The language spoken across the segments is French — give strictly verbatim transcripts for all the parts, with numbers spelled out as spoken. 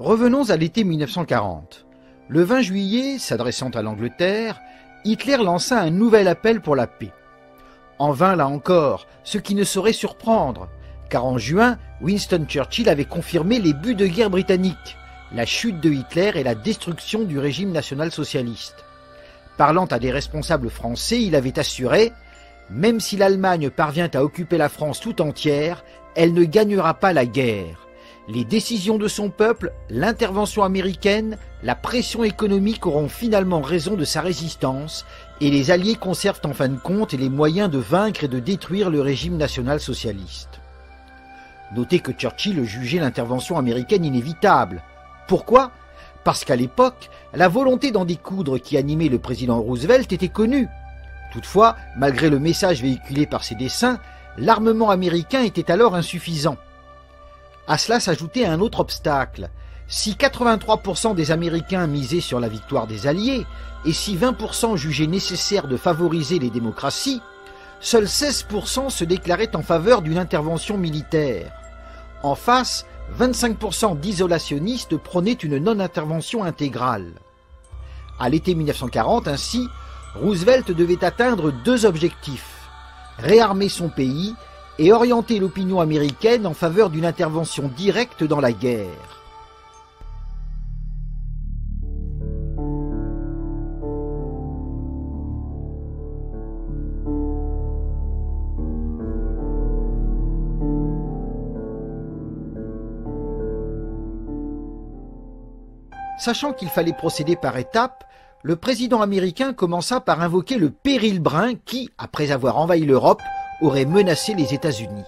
Revenons à l'été mille neuf cent quarante. Le vingt juillet, s'adressant à l'Angleterre, Hitler lança un nouvel appel pour la paix. En vain là encore, ce qui ne saurait surprendre, car en juin, Winston Churchill avait confirmé les buts de guerre britanniques, la chute de Hitler et la destruction du régime national-socialiste. Parlant à des responsables français, il avait assuré « Même si l'Allemagne parvient à occuper la France tout entière, elle ne gagnera pas la guerre. Les décisions de son peuple, l'intervention américaine, la pression économique auront finalement raison de sa résistance et les Alliés conservent en fin de compte les moyens de vaincre et de détruire le régime national-socialiste. » Notez que Churchill jugeait l'intervention américaine inévitable. Pourquoi ? Parce qu'à l'époque, la volonté d'en découdre qui animait le président Roosevelt était connue. Toutefois, malgré le message véhiculé par ses dessins, l'armement américain était alors insuffisant. À cela s'ajoutait un autre obstacle. Si quatre-vingt-trois pour cent des Américains misaient sur la victoire des Alliés, et si vingt pour cent jugeaient nécessaire de favoriser les démocraties, seuls seize pour cent se déclaraient en faveur d'une intervention militaire. En face, vingt-cinq pour cent d'isolationnistes prônaient une non-intervention intégrale. À l'été mille neuf cent quarante, ainsi, Roosevelt devait atteindre deux objectifs, réarmer son pays et orienter l'opinion américaine en faveur d'une intervention directe dans la guerre. Sachant qu'il fallait procéder par étapes, le président américain commença par invoquer le péril brun qui, après avoir envahi l'Europe, aurait menacé les États-Unis.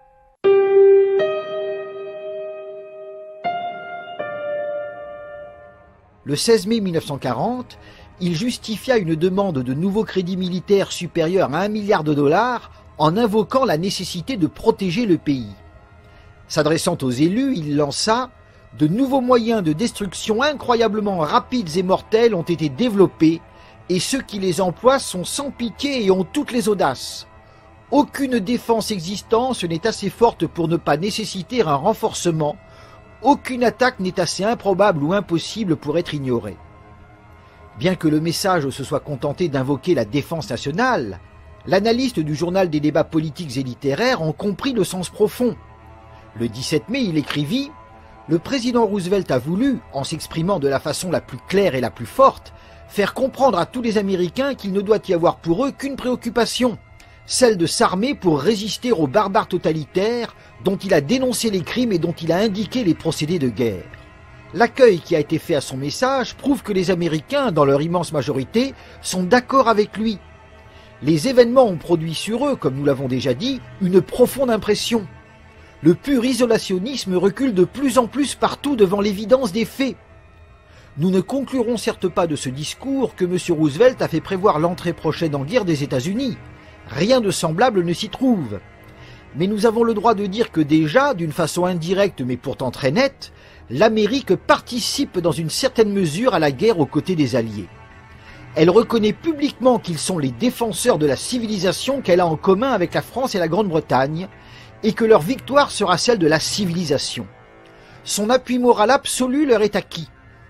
Le seize mai mille neuf cent quarante, il justifia une demande de nouveaux crédits militaires supérieurs à un milliard de dollars en invoquant la nécessité de protéger le pays. S'adressant aux élus, il lança « De nouveaux moyens de destruction incroyablement rapides et mortels ont été développés et ceux qui les emploient sont sans pitié et ont toutes les audaces. Aucune défense existante n'est assez forte pour ne pas nécessiter un renforcement. Aucune attaque n'est assez improbable ou impossible pour être ignorée. » Bien que le message se soit contenté d'invoquer la défense nationale, l'analyste du journal des débats politiques et littéraires en comprit le sens profond. Le dix-sept mai, il écrivit « Le président Roosevelt a voulu, en s'exprimant de la façon la plus claire et la plus forte, faire comprendre à tous les Américains qu'il ne doit y avoir pour eux qu'une préoccupation, celle de s'armer pour résister aux barbares totalitaires dont il a dénoncé les crimes et dont il a indiqué les procédés de guerre. » L'accueil qui a été fait à son message prouve que les Américains, dans leur immense majorité, sont d'accord avec lui. Les événements ont produit sur eux, comme nous l'avons déjà dit, une profonde impression. Le pur isolationnisme recule de plus en plus partout devant l'évidence des faits. Nous ne conclurons certes pas de ce discours que M. Roosevelt a fait prévoir l'entrée prochaine en guerre des États-Unis. Rien de semblable ne s'y trouve. Mais nous avons le droit de dire que déjà, d'une façon indirecte mais pourtant très nette, l'Amérique participe dans une certaine mesure à la guerre aux côtés des Alliés. Elle reconnaît publiquement qu'ils sont les défenseurs de la civilisation qu'elle a en commun avec la France et la Grande-Bretagne, et que leur victoire sera celle de la civilisation. Son appui moral absolu leur est acquis.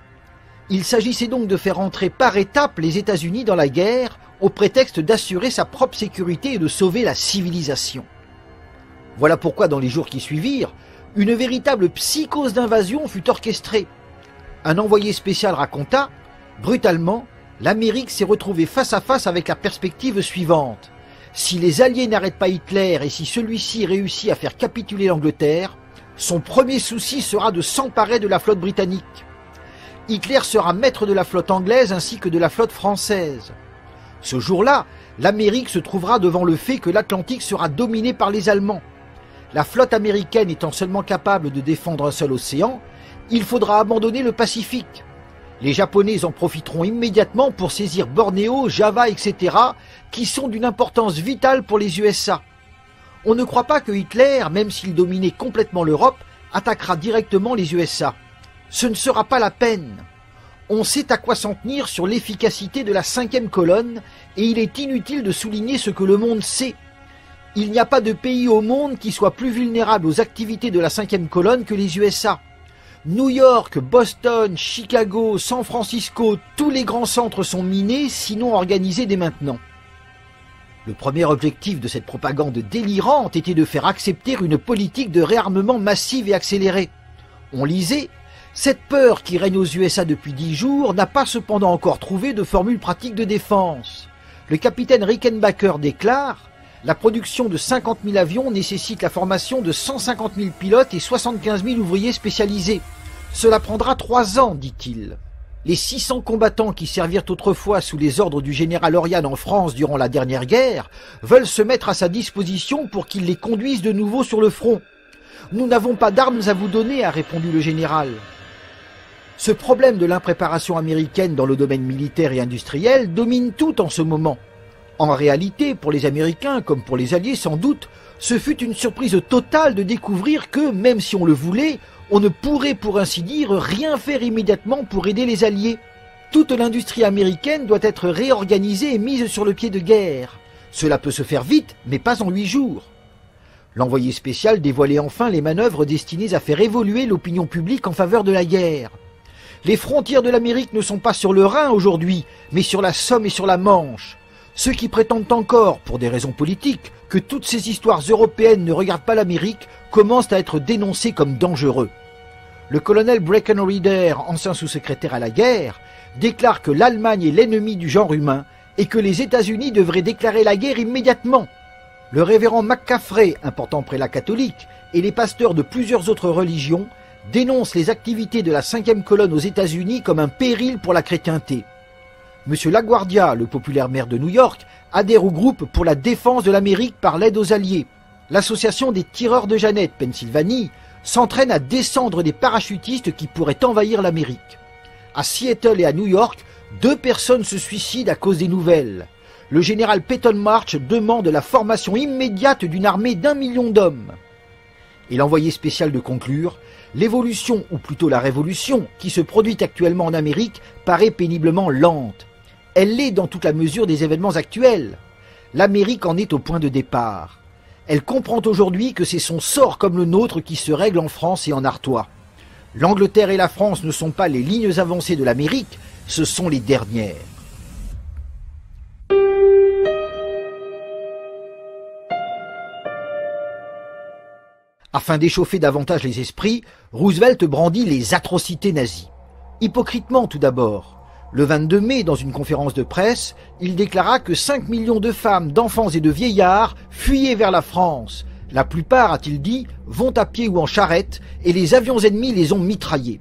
Il s'agissait donc de faire entrer par étapes les États-Unis dans la guerre au prétexte d'assurer sa propre sécurité et de sauver la civilisation. Voilà pourquoi dans les jours qui suivirent, une véritable psychose d'invasion fut orchestrée. Un envoyé spécial raconta, brutalement, l'Amérique s'est retrouvée face à face avec la perspective suivante. Si les Alliés n'arrêtent pas Hitler et si celui-ci réussit à faire capituler l'Angleterre, son premier souci sera de s'emparer de la flotte britannique. Hitler sera maître de la flotte anglaise ainsi que de la flotte française. Ce jour-là, l'Amérique se trouvera devant le fait que l'Atlantique sera dominé par les Allemands. La flotte américaine étant seulement capable de défendre un seul océan, il faudra abandonner le Pacifique. Les Japonais en profiteront immédiatement pour saisir Bornéo, Java, et cetera, qui sont d'une importance vitale pour les U S A. On ne croit pas que Hitler, même s'il dominait complètement l'Europe, attaquera directement les U S A. Ce ne sera pas la peine. On sait à quoi s'en tenir sur l'efficacité de la cinquième colonne, et il est inutile de souligner ce que le monde sait. Il n'y a pas de pays au monde qui soit plus vulnérable aux activités de la cinquième colonne que les U S A. New York, Boston, Chicago, San Francisco, tous les grands centres sont minés, sinon organisés dès maintenant. Le premier objectif de cette propagande délirante était de faire accepter une politique de réarmement massive et accélérée. On lisait « Cette peur qui règne aux U S A depuis dix jours n'a pas cependant encore trouvé de formule pratique de défense. » Le capitaine Rickenbacker déclare « La production de cinquante mille avions nécessite la formation de cent cinquante mille pilotes et soixante-quinze mille ouvriers spécialisés. Cela prendra trois ans, dit-il. » Les six cents combattants qui servirent autrefois sous les ordres du général Oriane en France durant la dernière guerre veulent se mettre à sa disposition pour qu'il les conduise de nouveau sur le front. « Nous n'avons pas d'armes à vous donner, a répondu le général. Ce problème de l'impréparation américaine dans le domaine militaire et industriel domine tout en ce moment. En réalité, pour les Américains, comme pour les Alliés sans doute, ce fut une surprise totale de découvrir que, même si on le voulait, on ne pourrait pour ainsi dire rien faire immédiatement pour aider les Alliés. Toute l'industrie américaine doit être réorganisée et mise sur le pied de guerre. Cela peut se faire vite, mais pas en huit jours. L'envoyé spécial dévoilait enfin les manœuvres destinées à faire évoluer l'opinion publique en faveur de la guerre. Les frontières de l'Amérique ne sont pas sur le Rhin aujourd'hui, mais sur la Somme et sur la Manche. Ceux qui prétendent encore, pour des raisons politiques, que toutes ces histoires européennes ne regardent pas l'Amérique commencent à être dénoncés comme dangereux. Le colonel Breckinridge, ancien sous-secrétaire à la guerre, déclare que l'Allemagne est l'ennemi du genre humain et que les États-Unis devraient déclarer la guerre immédiatement. Le révérend McCaffrey, important prélat catholique, et les pasteurs de plusieurs autres religions dénoncent les activités de la cinquième colonne aux États-Unis comme un péril pour la chrétienté. Monsieur LaGuardia, le populaire maire de New York, adhère au groupe pour la défense de l'Amérique par l'aide aux Alliés. L'association des tireurs de Jeannette, Pennsylvanie, s'entraîne à descendre des parachutistes qui pourraient envahir l'Amérique. À Seattle et à New York, deux personnes se suicident à cause des nouvelles. Le général Peyton March demande la formation immédiate d'une armée d'un million d'hommes. Et l'envoyé spécial de conclure, l'évolution, ou plutôt la révolution, qui se produit actuellement en Amérique paraît péniblement lente. Elle l'est dans toute la mesure des événements actuels. L'Amérique en est au point de départ. Elle comprend aujourd'hui que c'est son sort comme le nôtre qui se règle en France et en Artois. L'Angleterre et la France ne sont pas les lignes avancées de l'Amérique, ce sont les dernières. Afin d'échauffer davantage les esprits, Roosevelt brandit les atrocités nazies. Hypocritement tout d'abord. Le vingt-deux mai, dans une conférence de presse, il déclara que cinq millions de femmes, d'enfants et de vieillards fuyaient vers la France. La plupart, a-t-il dit, vont à pied ou en charrette, et les avions ennemis les ont mitraillés.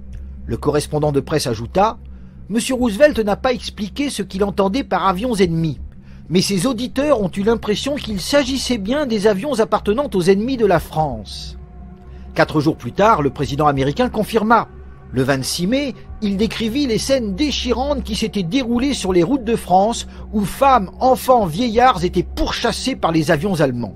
Le correspondant de presse ajouta « M. Roosevelt n'a pas expliqué ce qu'il entendait par avions ennemis, mais ses auditeurs ont eu l'impression qu'il s'agissait bien des avions appartenant aux ennemis de la France. » Quatre jours plus tard, le président américain confirma. Le vingt-six mai, il décrivit les scènes déchirantes qui s'étaient déroulées sur les routes de France où femmes, enfants, vieillards étaient pourchassés par les avions allemands.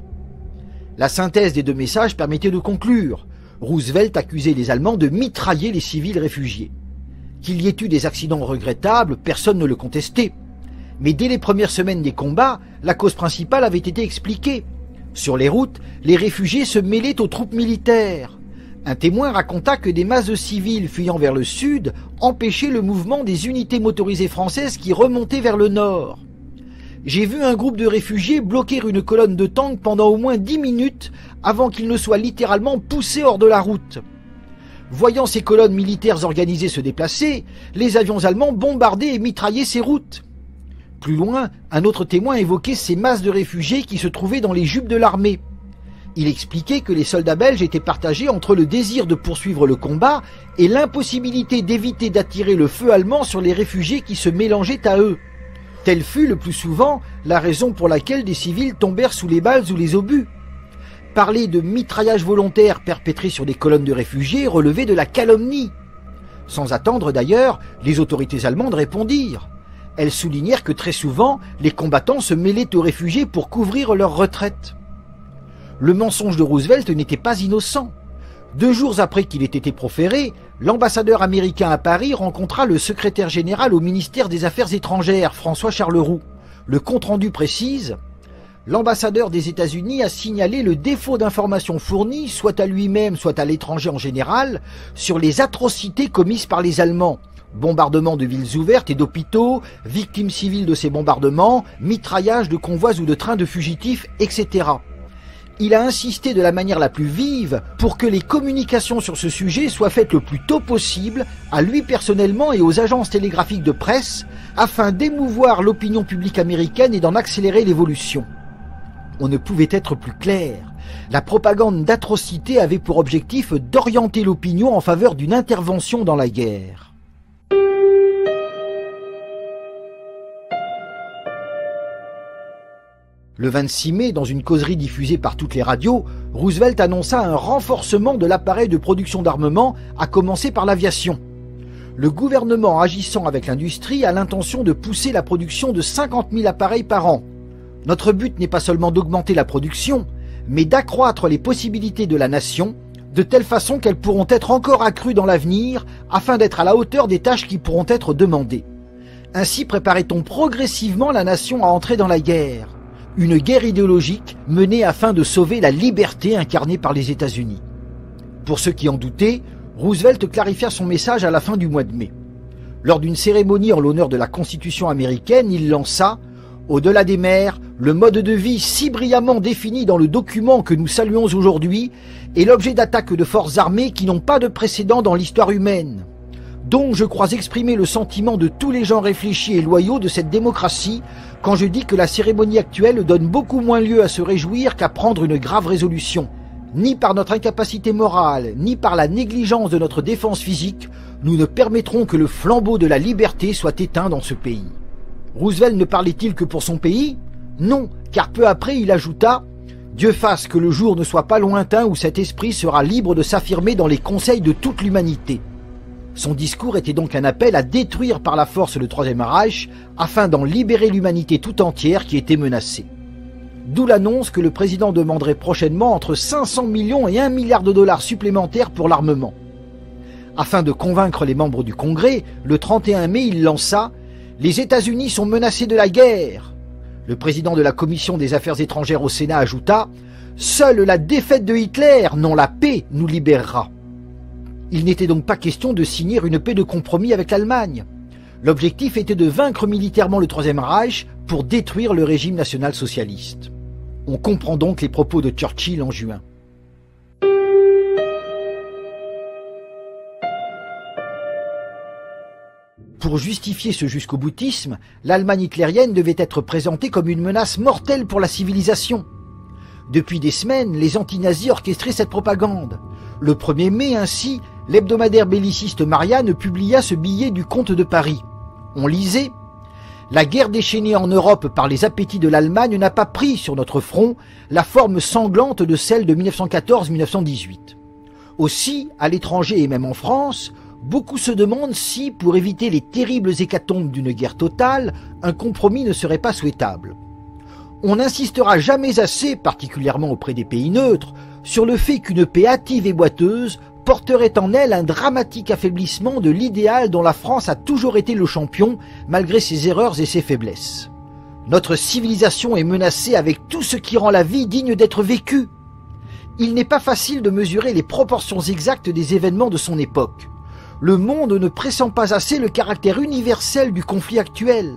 La synthèse des deux messages permettait de conclure. Roosevelt accusait les Allemands de mitrailler les civils réfugiés. Qu'il y ait eu des accidents regrettables, personne ne le contestait. Mais dès les premières semaines des combats, la cause principale avait été expliquée. Sur les routes, les réfugiés se mêlaient aux troupes militaires. Un témoin raconta que des masses de civils fuyant vers le sud empêchaient le mouvement des unités motorisées françaises qui remontaient vers le nord. J'ai vu un groupe de réfugiés bloquer une colonne de tanks pendant au moins dix minutes avant qu'ils ne soient littéralement poussés hors de la route. Voyant ces colonnes militaires organisées se déplacer, les avions allemands bombardaient et mitraillaient ces routes. Plus loin, un autre témoin évoquait ces masses de réfugiés qui se trouvaient dans les jupes de l'armée. Il expliquait que les soldats belges étaient partagés entre le désir de poursuivre le combat et l'impossibilité d'éviter d'attirer le feu allemand sur les réfugiés qui se mélangeaient à eux. Telle fut le plus souvent la raison pour laquelle des civils tombèrent sous les balles ou les obus. Parler de mitraillage volontaire perpétré sur des colonnes de réfugiés relevait de la calomnie. Sans attendre d'ailleurs, les autorités allemandes répondirent. Elles soulignèrent que très souvent, les combattants se mêlaient aux réfugiés pour couvrir leur retraite. Le mensonge de Roosevelt n'était pas innocent. Deux jours après qu'il ait été proféré, l'ambassadeur américain à Paris rencontra le secrétaire général au ministère des Affaires étrangères, François Charleroux. Le compte-rendu précise l'ambassadeur des États-Unis a signalé le défaut d'informations fournies, soit à lui-même, soit à l'étranger en général, sur les atrocités commises par les Allemands. Bombardements de villes ouvertes et d'hôpitaux, victimes civiles de ces bombardements, mitraillage de convois ou de trains de fugitifs, et cetera. Il a insisté de la manière la plus vive pour que les communications sur ce sujet soient faites le plus tôt possible, à lui personnellement et aux agences télégraphiques de presse, afin d'émouvoir l'opinion publique américaine et d'en accélérer l'évolution. On ne pouvait être plus clair. La propagande d'atrocité avait pour objectif d'orienter l'opinion en faveur d'une intervention dans la guerre. Le vingt-six mai, dans une causerie diffusée par toutes les radios, Roosevelt annonça un renforcement de l'appareil de production d'armement, à commencer par l'aviation. Le gouvernement, agissant avec l'industrie, a l'intention de pousser la production de cinquante mille appareils par an. Notre but n'est pas seulement d'augmenter la production, mais d'accroître les possibilités de la nation, de telle façon qu'elles pourront être encore accrues dans l'avenir, afin d'être à la hauteur des tâches qui pourront être demandées. Ainsi préparait-on progressivement la nation à entrer dans la guerre. Une guerre idéologique menée afin de sauver la liberté incarnée par les États-Unis. Pour ceux qui en doutaient, Roosevelt clarifia son message à la fin du mois de mai. Lors d'une cérémonie en l'honneur de la Constitution américaine, il lança « Au-delà des mers, le mode de vie si brillamment défini dans le document que nous saluons aujourd'hui est l'objet d'attaques de forces armées qui n'ont pas de précédent dans l'histoire humaine. Donc je crois exprimer le sentiment de tous les gens réfléchis et loyaux de cette démocratie quand je dis que la cérémonie actuelle donne beaucoup moins lieu à se réjouir qu'à prendre une grave résolution. Ni par notre incapacité morale, ni par la négligence de notre défense physique, nous ne permettrons que le flambeau de la liberté soit éteint dans ce pays. » Roosevelt ne parlait-il que pour son pays? Non, car peu après il ajouta « Dieu fasse que le jour ne soit pas lointain où cet esprit sera libre de s'affirmer dans les conseils de toute l'humanité. » Son discours était donc un appel à détruire par la force le Troisième Reich afin d'en libérer l'humanité tout entière qui était menacée. D'où l'annonce que le président demanderait prochainement entre cinq cents millions et un milliard de dollars supplémentaires pour l'armement. Afin de convaincre les membres du Congrès, le trente et un mai, il lança « Les États-Unis sont menacés de la guerre ». Le président de la Commission des Affaires étrangères au Sénat ajouta « Seule la défaite de Hitler, non la paix, nous libérera ». Il n'était donc pas question de signer une paix de compromis avec l'Allemagne. L'objectif était de vaincre militairement le Troisième Reich pour détruire le régime national-socialiste. On comprend donc les propos de Churchill en juin. Pour justifier ce jusqu'au-boutisme, l'Allemagne hitlérienne devait être présentée comme une menace mortelle pour la civilisation. Depuis des semaines, les antinazis orchestraient cette propagande. Le premier mai, ainsi, l'hebdomadaire belliciste Marianne publia ce billet du comte de Paris. On lisait « La guerre déchaînée en Europe par les appétits de l'Allemagne n'a pas pris sur notre front la forme sanglante de celle de mille neuf cent quatorze mille neuf cent dix-huit. Aussi, à l'étranger et même en France, beaucoup se demandent si, pour éviter les terribles hécatombes d'une guerre totale, un compromis ne serait pas souhaitable. On n'insistera jamais assez, particulièrement auprès des pays neutres, sur le fait qu'une paix hâtive et boiteuse porterait en elle un dramatique affaiblissement de l'idéal dont la France a toujours été le champion, malgré ses erreurs et ses faiblesses. Notre civilisation est menacée avec tout ce qui rend la vie digne d'être vécue. Il n'est pas facile de mesurer les proportions exactes des événements de son époque. Le monde ne pressent pas assez le caractère universel du conflit actuel.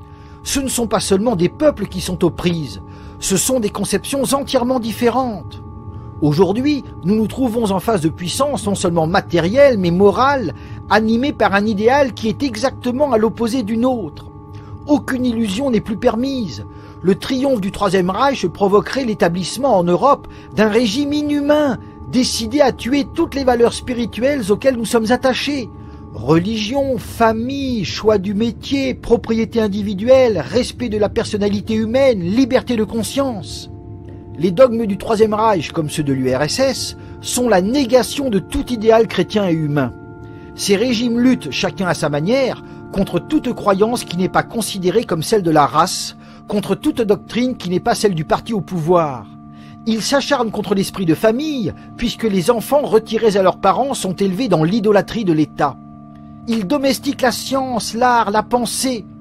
Ce ne sont pas seulement des peuples qui sont aux prises, ce sont des conceptions entièrement différentes. Aujourd'hui, nous nous trouvons en face de puissances non seulement matérielles mais morales, animées par un idéal qui est exactement à l'opposé d'une autre. Aucune illusion n'est plus permise. Le triomphe du Troisième Reich provoquerait l'établissement en Europe d'un régime inhumain, décidé à tuer toutes les valeurs spirituelles auxquelles nous sommes attachés. Religion, famille, choix du métier, propriété individuelle, respect de la personnalité humaine, liberté de conscience. Les dogmes du Troisième Reich, comme ceux de l'U R S S, sont la négation de tout idéal chrétien et humain. Ces régimes luttent, chacun à sa manière, contre toute croyance qui n'est pas considérée comme celle de la race, contre toute doctrine qui n'est pas celle du parti au pouvoir. Ils s'acharnent contre l'esprit de famille, puisque les enfants retirés à leurs parents sont élevés dans l'idolâtrie de l'État. Ils domestiquent la science, l'art, la pensée.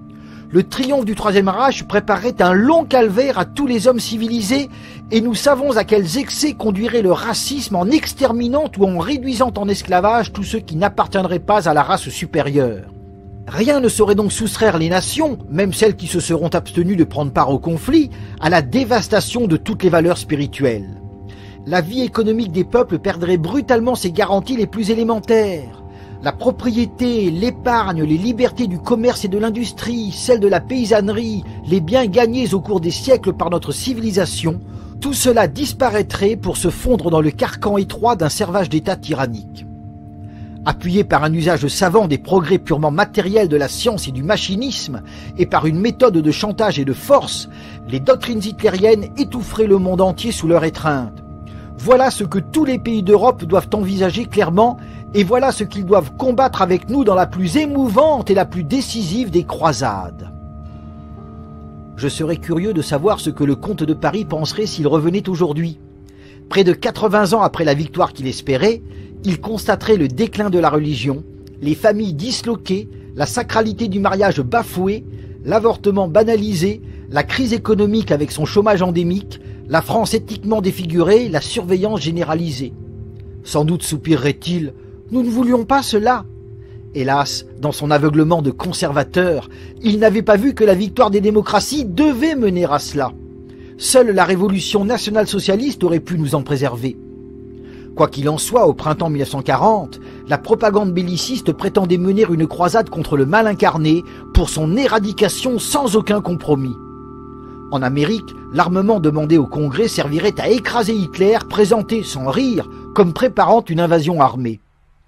Le triomphe du Troisième Reich préparait un long calvaire à tous les hommes civilisés, et nous savons à quels excès conduirait le racisme en exterminant ou en réduisant en esclavage tous ceux qui n'appartiendraient pas à la race supérieure. Rien ne saurait donc soustraire les nations, même celles qui se seront abstenues de prendre part au conflit, à la dévastation de toutes les valeurs spirituelles. La vie économique des peuples perdrait brutalement ses garanties les plus élémentaires. La propriété, l'épargne, les libertés du commerce et de l'industrie, celles de la paysannerie, les biens gagnés au cours des siècles par notre civilisation, tout cela disparaîtrait pour se fondre dans le carcan étroit d'un servage d'État tyrannique. Appuyé par un usage savant des progrès purement matériels de la science et du machinisme, et par une méthode de chantage et de force, les doctrines hitlériennes étoufferaient le monde entier sous leur étreinte. Voilà ce que tous les pays d'Europe doivent envisager clairement, et voilà ce qu'ils doivent combattre avec nous dans la plus émouvante et la plus décisive des croisades. Je serais curieux de savoir ce que le comte de Paris penserait s'il revenait aujourd'hui. Près de quatre-vingts ans après la victoire qu'il espérait, il constaterait le déclin de la religion, les familles disloquées, la sacralité du mariage bafouée, l'avortement banalisé, la crise économique avec son chômage endémique, la France éthiquement défigurée, la surveillance généralisée. Sans doute soupirerait-il « Nous ne voulions pas cela ». Hélas, dans son aveuglement de conservateur, il n'avait pas vu que la victoire des démocraties devait mener à cela. Seule la révolution nationale-socialiste aurait pu nous en préserver. Quoi qu'il en soit, au printemps mille neuf cent quarante, la propagande belliciste prétendait mener une croisade contre le mal incarné pour son éradication sans aucun compromis. En Amérique, l'armement demandé au Congrès servirait à écraser Hitler, présenté sans rire comme préparant une invasion armée.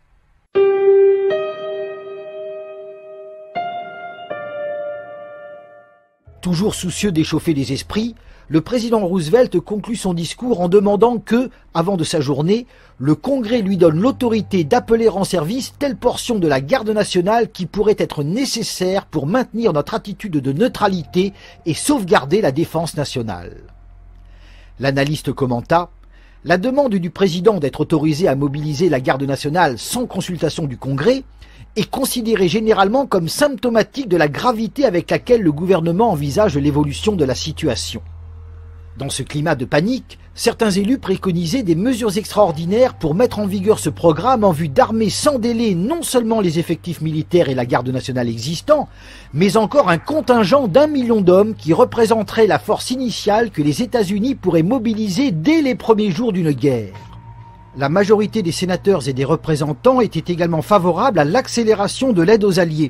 Toujours soucieux d'échauffer les esprits, le président Roosevelt conclut son discours en demandant que, avant de s'ajourner, le Congrès lui donne l'autorité d'appeler en service telle portion de la garde nationale qui pourrait être nécessaire pour maintenir notre attitude de neutralité et sauvegarder la défense nationale. L'analyste commenta « La demande du président d'être autorisé à mobiliser la garde nationale sans consultation du Congrès est considérée généralement comme symptomatique de la gravité avec laquelle le gouvernement envisage l'évolution de la situation. » Dans ce climat de panique, certains élus préconisaient des mesures extraordinaires pour mettre en vigueur ce programme en vue d'armer sans délai non seulement les effectifs militaires et la garde nationale existants, mais encore un contingent d'un million d'hommes qui représenterait la force initiale que les États-Unis pourraient mobiliser dès les premiers jours d'une guerre. La majorité des sénateurs et des représentants était également favorable à l'accélération de l'aide aux Alliés.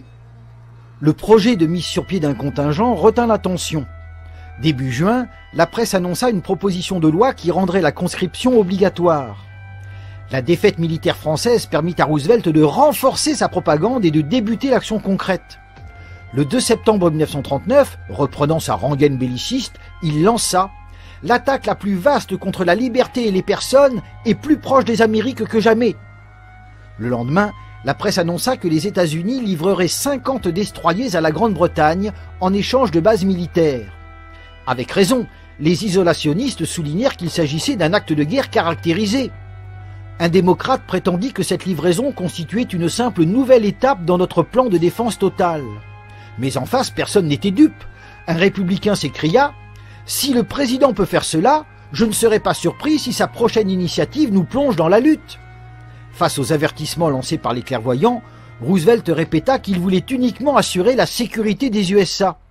Le projet de mise sur pied d'un contingent retint l'attention. Début juin, la presse annonça une proposition de loi qui rendrait la conscription obligatoire. La défaite militaire française permit à Roosevelt de renforcer sa propagande et de débuter l'action concrète. Le deux septembre mille neuf cent trente-neuf, reprenant sa rengaine belliciste, il lança « L'attaque la plus vaste contre la liberté et les personnes est plus proche des Amériques que jamais ». Le lendemain, la presse annonça que les États-Unis livreraient cinquante destroyers à la Grande-Bretagne en échange de bases militaires. Avec raison, les isolationnistes soulignèrent qu'il s'agissait d'un acte de guerre caractérisé. Un démocrate prétendit que cette livraison constituait une simple nouvelle étape dans notre plan de défense totale. Mais en face, personne n'était dupe. Un républicain s'écria « Si le président peut faire cela, je ne serai pas surpris si sa prochaine initiative nous plonge dans la lutte. » Face aux avertissements lancés par les clairvoyants, Roosevelt répéta qu'il voulait uniquement assurer la sécurité des U S A.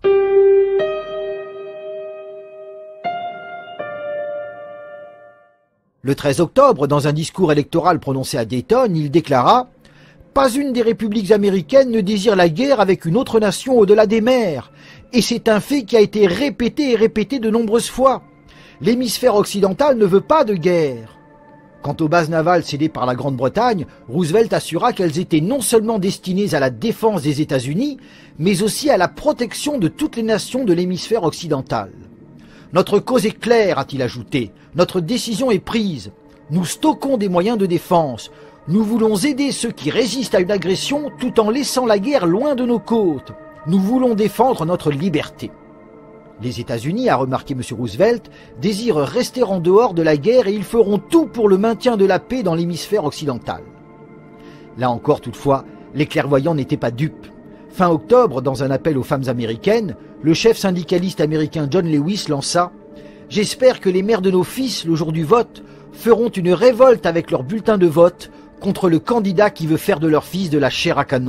Le treize octobre, dans un discours électoral prononcé à Dayton, il déclara « Pas une des républiques américaines ne désire la guerre avec une autre nation au-delà des mers, et c'est un fait qui a été répété et répété de nombreuses fois. L'hémisphère occidental ne veut pas de guerre. » Quant aux bases navales cédées par la Grande-Bretagne, Roosevelt assura qu'elles étaient non seulement destinées à la défense des États-Unis, mais aussi à la protection de toutes les nations de l'hémisphère occidental. « Notre cause est claire, a-t-il ajouté. Notre décision est prise. Nous stockons des moyens de défense. Nous voulons aider ceux qui résistent à une agression tout en laissant la guerre loin de nos côtes. Nous voulons défendre notre liberté. » Les États-Unis, a remarqué M. Roosevelt, désirent rester en dehors de la guerre et ils feront tout pour le maintien de la paix dans l'hémisphère occidental. Là encore, toutefois, les clairvoyants n'étaient pas dupes. Fin octobre, dans un appel aux femmes américaines, le chef syndicaliste américain John Lewis lança « J'espère que les mères de nos fils, le jour du vote, feront une révolte avec leur bulletin de vote contre le candidat qui veut faire de leur fils de la chair à canon. »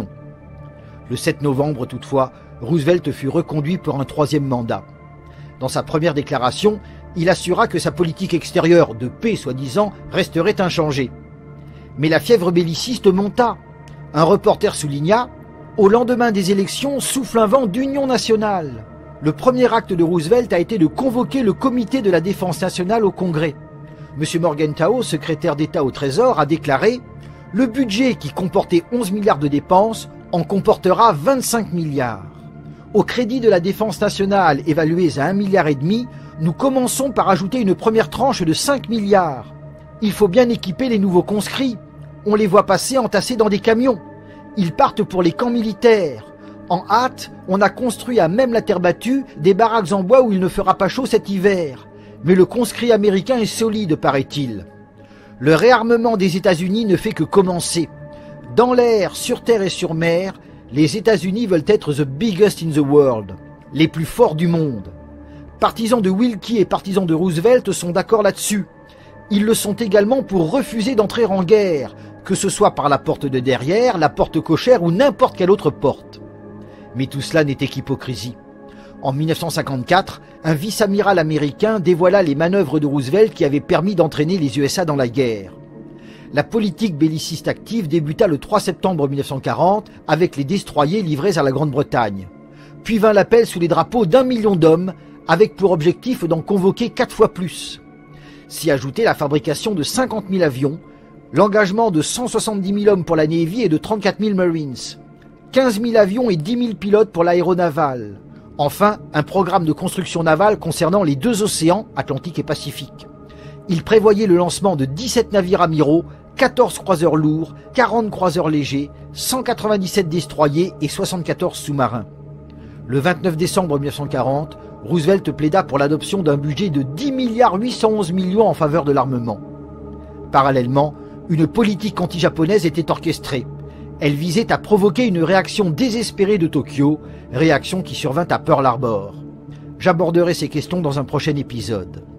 Le sept novembre, toutefois, Roosevelt fut reconduit pour un troisième mandat. Dans sa première déclaration, il assura que sa politique extérieure, de paix soi-disant, resterait inchangée. Mais la fièvre belliciste monta. Un reporter souligna « Au lendemain des élections souffle un vent d'union nationale ». Le premier acte de Roosevelt a été de convoquer le comité de la défense nationale au Congrès. M. Morgenthau, secrétaire d'État au Trésor, a déclaré « Le budget qui comportait onze milliards de dépenses en comportera vingt-cinq milliards. Au crédit de la défense nationale évalués à un milliard et demi, nous commençons par ajouter une première tranche de cinq milliards. Il faut bien équiper les nouveaux conscrits. On les voit passer entassés dans des camions. Ils partent pour les camps militaires. En hâte, on a construit à même la terre battue des baraques en bois où il ne fera pas chaud cet hiver. Mais le conscrit américain est solide, paraît-il. Le réarmement des États-Unis ne fait que commencer. Dans l'air, sur terre et sur mer, les États-Unis veulent être the biggest in the world, les plus forts du monde. Partisans de Willkie et partisans de Roosevelt sont d'accord là-dessus. Ils le sont également pour refuser d'entrer en guerre, que ce soit par la porte de derrière, la porte cochère ou n'importe quelle autre porte. Mais tout cela n'était qu'hypocrisie. En mille neuf cent cinquante-quatre, un vice-amiral américain dévoila les manœuvres de Roosevelt qui avaient permis d'entraîner les U S A dans la guerre. La politique belliciste active débuta le trois septembre mille neuf cent quarante avec les destroyers livrés à la Grande-Bretagne. Puis vint l'appel sous les drapeaux d'un million d'hommes, avec pour objectif d'en convoquer quatre fois plus. S'y ajoutait la fabrication de cinquante mille avions, l'engagement de cent soixante-dix mille hommes pour la Navy et de trente-quatre mille Marines, quinze mille avions et dix mille pilotes pour l'aéronaval. Enfin, un programme de construction navale concernant les deux océans, Atlantique et Pacifique. Il prévoyait le lancement de dix-sept navires amiraux, quatorze croiseurs lourds, quarante croiseurs légers, cent quatre-vingt-dix-sept destroyers et soixante-quatorze sous-marins. Le vingt-neuf décembre mille neuf cent quarante, Roosevelt plaida pour l'adoption d'un budget de dix milliards huit cent onze millions en faveur de l'armement. Parallèlement, une politique anti-japonaise était orchestrée. Elle visait à provoquer une réaction désespérée de Tokyo, réaction qui survint à Pearl Harbor. J'aborderai ces questions dans un prochain épisode.